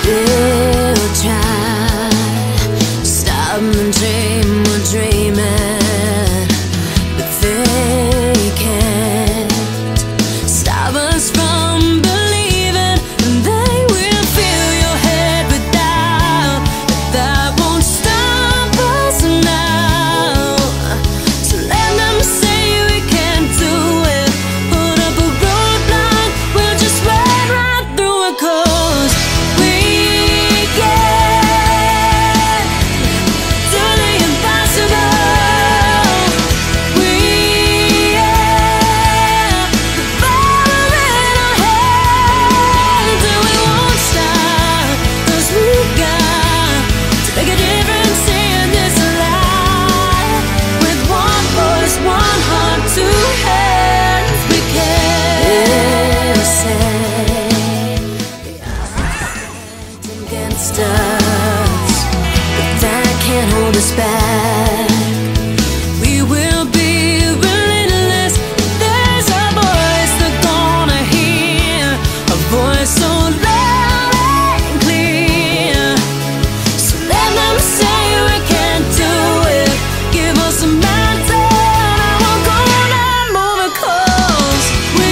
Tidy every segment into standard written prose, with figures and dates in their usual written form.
We'll try to stop the dream we're dreaming, but they can't stop us from believing. And they will fill your head with doubt, but that won't stop us now. So let them say we can't do it. Put up a roadblock, we'll just ride right through it, 'cause we can do the impossible. We have the power in our hands, and we won't stop, 'cause we've got to make a difference in this life. With one voice, one heart, two hands, we can say the odds against us, but that can't hold us back. We will be relentless. There's a voice they're gonna hear, a voice so loud and clear. So let them say we can't do it. Give us a mountain and we're gonna move it, 'cause we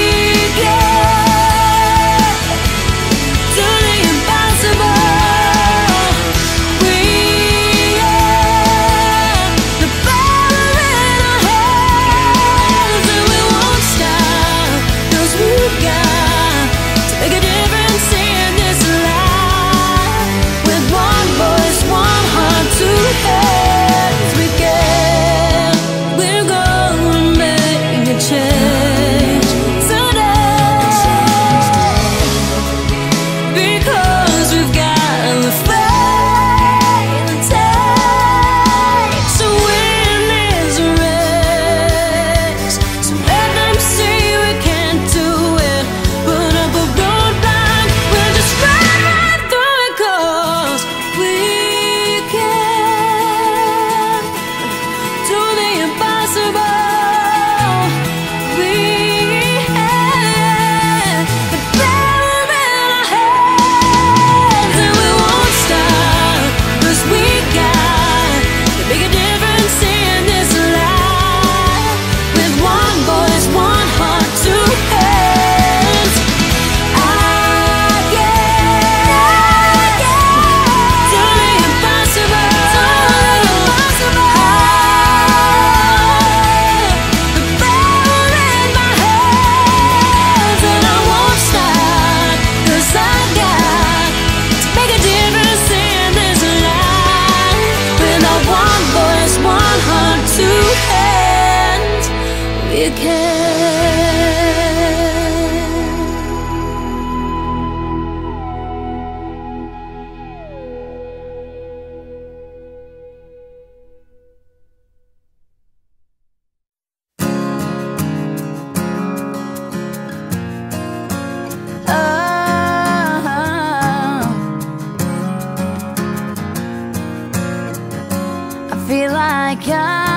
can do the impossible. We have the power in our hands, and we won't stop, 'cause we've got to make a difference in this life. With one voice, one heart, two hands, we can. We're gonna make a change today, because we've got the faith it takes to win this race. So let them say we can't do it. Put up a roadblock, we'll just ride right through it, 'cause we can do the impossible. We have the power in our hands, and we won't stop, 'cause we got to make a difference in this life. With one voice, one heart, two hands, I can do the impossible. The power in my hands, and I won't stop, 'cause I got to make a difference in this life. With our one voice, one heart, two hands, we can. I feel like